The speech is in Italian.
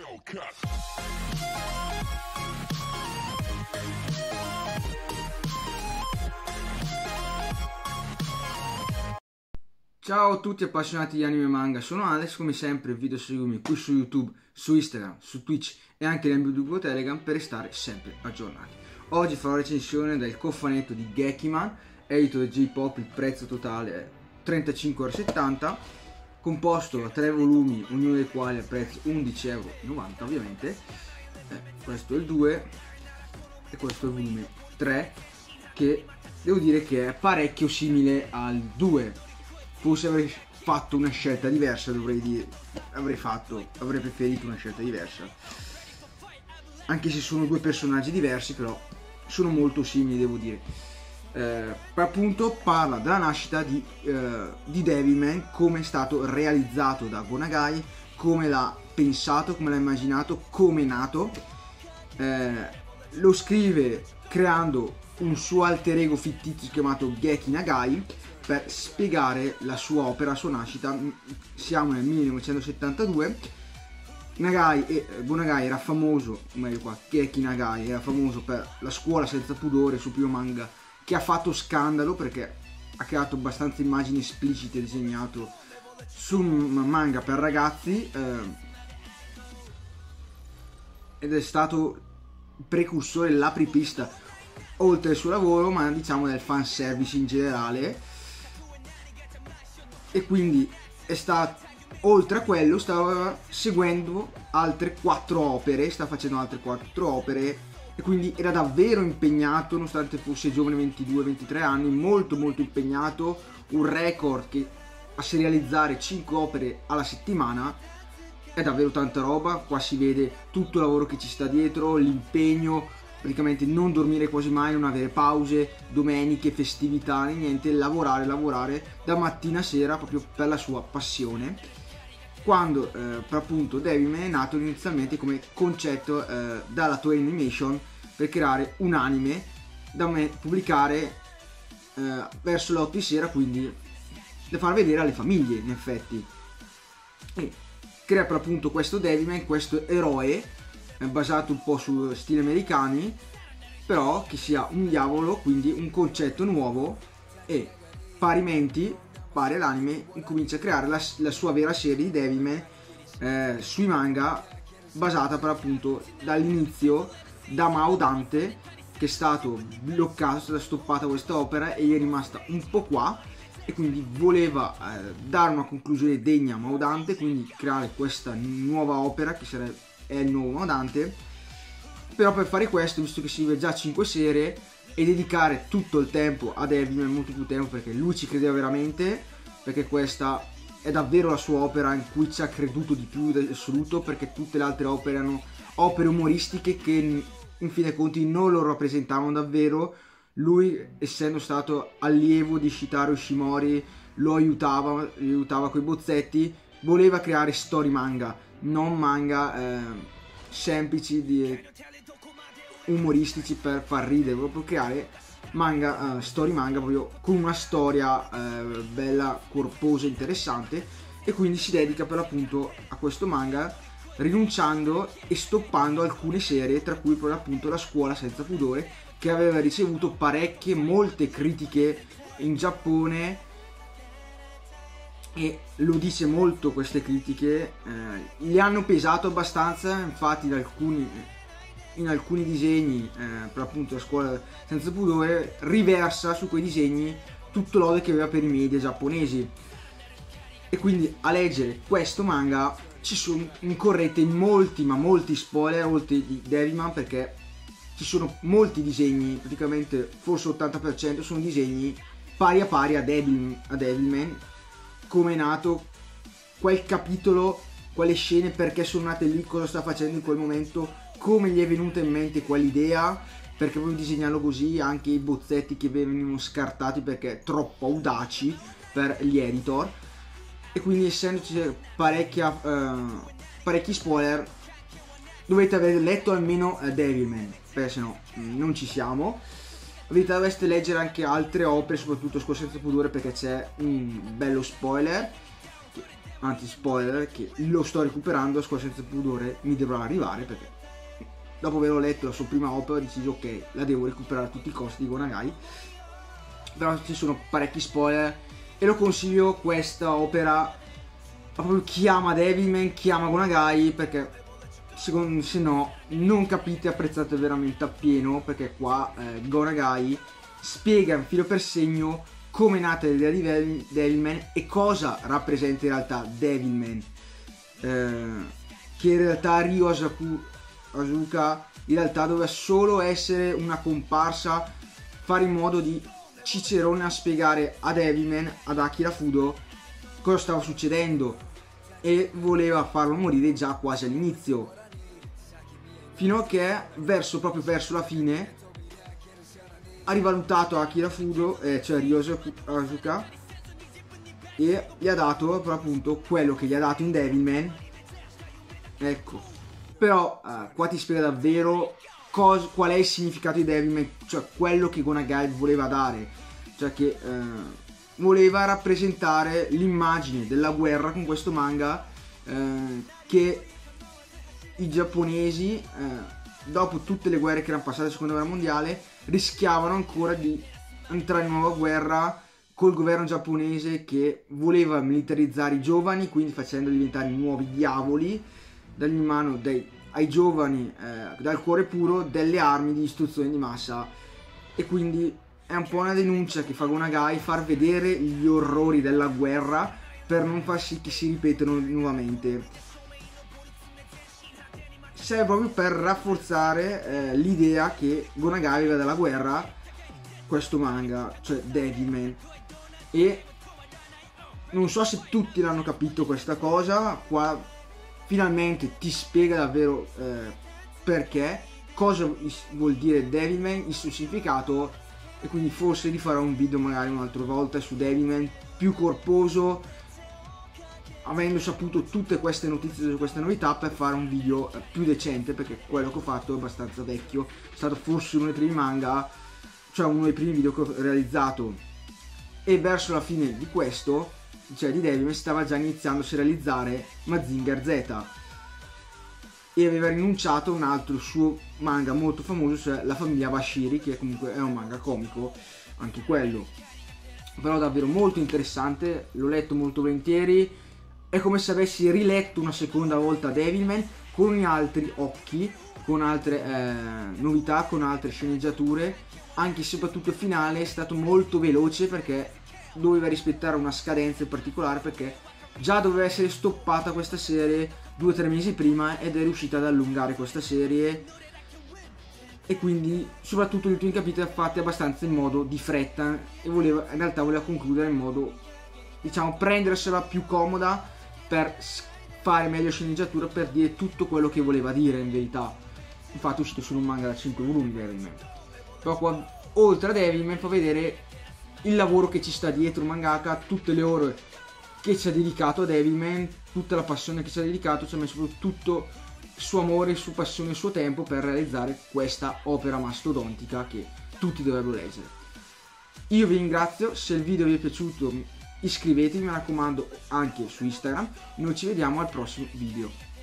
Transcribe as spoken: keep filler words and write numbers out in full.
Ciao a tutti appassionati di anime e manga, sono Alex, come sempre il video seguimi qui su YouTube, su Instagram, su Twitch e anche nel mio gruppo Telegram per restare sempre aggiornati. Oggi farò recensione del cofanetto di Gekiman, edito da J-Pop, il prezzo totale è trentacinque euro e settanta, composto da tre volumi, ognuno dei quali al prezzo undici euro e novanta ovviamente. Eh, questo è il due e questo è il volume tre, che devo dire che è parecchio simile al due. Forse avrei fatto una scelta diversa, dovrei dire, avrei fatto, avrei preferito una scelta diversa. Anche se sono due personaggi diversi, però sono molto simili, devo dire. Eh, appunto parla della nascita di, eh, di Devilman, come è stato realizzato da Go Nagai, come l'ha pensato, come l'ha immaginato, come è nato. Eh, lo scrive creando un suo alter ego fittizio chiamato Geki Nagai, per spiegare la sua opera, la sua nascita. Siamo nel millenovecentosettantadue. Nagai, e, Go Nagai era famoso, o meglio qua, Geki Nagai era famoso per la scuola senza pudore, il suo primo manga, che ha fatto scandalo perché ha creato abbastanza immagini esplicite disegnato su un manga per ragazzi, eh, ed è stato precursore, l'apripista, oltre al suo lavoro, ma diciamo del fanservice in generale. E quindi è stato, oltre a quello, stava seguendo altre quattro opere, sta facendo altre quattro opere, e quindi era davvero impegnato, nonostante fosse giovane, ventidue ventitré anni, molto molto impegnato, un record che a serializzare cinque opere alla settimana è davvero tanta roba. Qua si vede tutto il lavoro che ci sta dietro, l'impegno, praticamente non dormire quasi mai, non avere pause, domeniche, festività, niente, lavorare, lavorare da mattina a sera proprio per la sua passione. Quando eh, per appunto Devilman è nato inizialmente come concetto eh, dalla Toei Animation per creare un anime da me pubblicare eh, verso le otto di sera, quindi da far vedere alle famiglie in effetti. E crea per appunto questo Devilman, questo eroe basato un po' su stili americani, però che sia un diavolo, quindi un concetto nuovo, e parimenti, pari all'anime, incomincia a creare la, la sua vera serie di Devilman eh, sui manga, basata per appunto dall'inizio da Mao Dante, che è stato bloccato, è stata stoppata questa opera e gli è rimasta un po' qua, e quindi voleva eh, dare una conclusione degna a Mao Dante, quindi creare questa nuova opera che sarebbe è il nuovo Mao Dante. Però per fare questo, visto che si vive già cinque serie, e dedicare tutto il tempo a Devilman, molto più tempo, perché lui ci credeva veramente, perché questa è davvero la sua opera in cui ci ha creduto di più in assoluto, perché tutte le altre opere erano opere umoristiche che in fin dei conti non lo rappresentavano davvero. Lui, essendo stato allievo di Shitaro Ishimori, lo aiutava, lo aiutava coi bozzetti, voleva creare story manga, non manga eh, semplici, di, umoristici per far ridere, proprio creare manga, uh, story manga proprio con una storia uh, bella, corposa, interessante, e quindi si dedica per l'appunto a questo manga, rinunciando e stoppando alcune serie, tra cui per l'appunto La scuola senza pudore, che aveva ricevuto parecchie, molte critiche in Giappone. E lo dice molto, queste critiche eh, gli hanno pesato abbastanza, infatti in alcuni, in alcuni disegni eh, per appunto La scuola senza pudore riversa su quei disegni tutto l'odio che aveva per i media giapponesi, e quindi a leggere questo manga ci sono incorrete in molti ma molti spoiler oltre di Devilman, perché ci sono molti disegni, praticamente forse l'ottanta per cento sono disegni pari a pari a, Devil, a Devilman, come è nato, quel capitolo, quale scene, perché sono nate lì, cosa sta facendo in quel momento, come gli è venuta in mente quell'idea, perché proprio disegnarlo così, anche i bozzetti che venivano scartati perché troppo audaci per gli editor. E quindi, essendoci parecchia, eh, parecchi spoiler, dovete aver letto almeno eh, Devilman, perché se no non ci siamo. Dovreste leggere anche altre opere, soprattutto Scuola senza pudore, perché c'è un bello spoiler. anzi spoiler, che lo sto recuperando, Scuola Senza Pudore mi dovrà arrivare, perché dopo aver letto la sua prima opera ho deciso ok, la devo recuperare a tutti i costi di Go Nagai, però ci sono parecchi spoiler e lo consiglio questa opera proprio chi ama Devilman, chi ama Go Nagai, perché secondo, se no non capite, apprezzate veramente appieno, perché qua eh, Go Nagai spiega in filo per segno come è nata l'idea di Devilman e cosa rappresenta in realtà Devilman, eh, che in realtà Ryo Asaku, Asuka in realtà doveva solo essere una comparsa, fare in modo di Cicerone a spiegare a Devilman, ad Akira Fudo, cosa stava succedendo, e voleva farlo morire già quasi all'inizio, fino a che verso proprio verso la fine ha rivalutato Akira Fudo, eh, cioè Ryo Asuka, e gli ha dato però appunto quello che gli ha dato in Devilman. Ecco, però eh, qua ti spiega davvero cos qual è il significato di Devilman, cioè quello che Go Nagai voleva dare, cioè che eh, voleva rappresentare l'immagine della guerra con questo manga, eh, che i giapponesi, eh, dopo tutte le guerre che erano passate alla seconda guerra mondiale, rischiavano ancora di entrare in nuova guerra col governo giapponese che voleva militarizzare i giovani, quindi facendoli diventare nuovi diavoli, dargli in mano dei, ai giovani eh, dal cuore puro delle armi di distruzione di massa. E quindi è un po' una denuncia che fa Go Nagai, far vedere gli orrori della guerra per non far sì che si ripetano nuovamente. Serve proprio per rafforzare eh, l'idea che Go Nagai aveva dalla guerra, questo manga, cioè Devilman. E non so se tutti l'hanno capito questa cosa, qua finalmente ti spiega davvero eh, perché, cosa vuol dire Devilman, il suo significato, e quindi forse rifarò un video magari un'altra volta su Devilman più corposo, avendo saputo tutte queste notizie su queste novità, per fare un video eh, più decente, perché quello che ho fatto è abbastanza vecchio, è stato forse uno dei primi manga, cioè uno dei primi video che ho realizzato, e verso la fine di questo, cioè di Devilman, stava già iniziando a serializzare Mazinger Z e aveva rinunciato a un altro suo manga molto famoso, cioè La famiglia Bashiri, che comunque è un manga comico anche quello, però davvero molto interessante, l'ho letto molto volentieri. È come se avessi riletto una seconda volta Devilman con altri occhi, con altre eh, novità, con altre sceneggiature, anche e soprattutto il finale è stato molto veloce, perché doveva rispettare una scadenza in particolare, perché già doveva essere stoppata questa serie due o tre mesi prima ed è riuscita ad allungare questa serie, e quindi soprattutto gli ultimi capitoli fatti abbastanza in modo di fretta, e voleva, in realtà voleva concludere in modo, diciamo, prendersela più comoda per fare meglio sceneggiatura, per dire tutto quello che voleva dire in verità. Infatti è uscito solo un manga da cinque volumi Devilman, però qua oltre a Devilman fa vedere il lavoro che ci sta dietro il mangaka, tutte le ore che ci ha dedicato a Devilman, tutta la passione che ci ha dedicato, ci ha messo tutto il suo amore, il suo passione, il suo tempo per realizzare questa opera mastodontica che tutti dovrebbero leggere. Io vi ringrazio, se il video vi è piaciuto iscrivetevi, mi raccomando, anche su Instagram. Noi ci vediamo al prossimo video.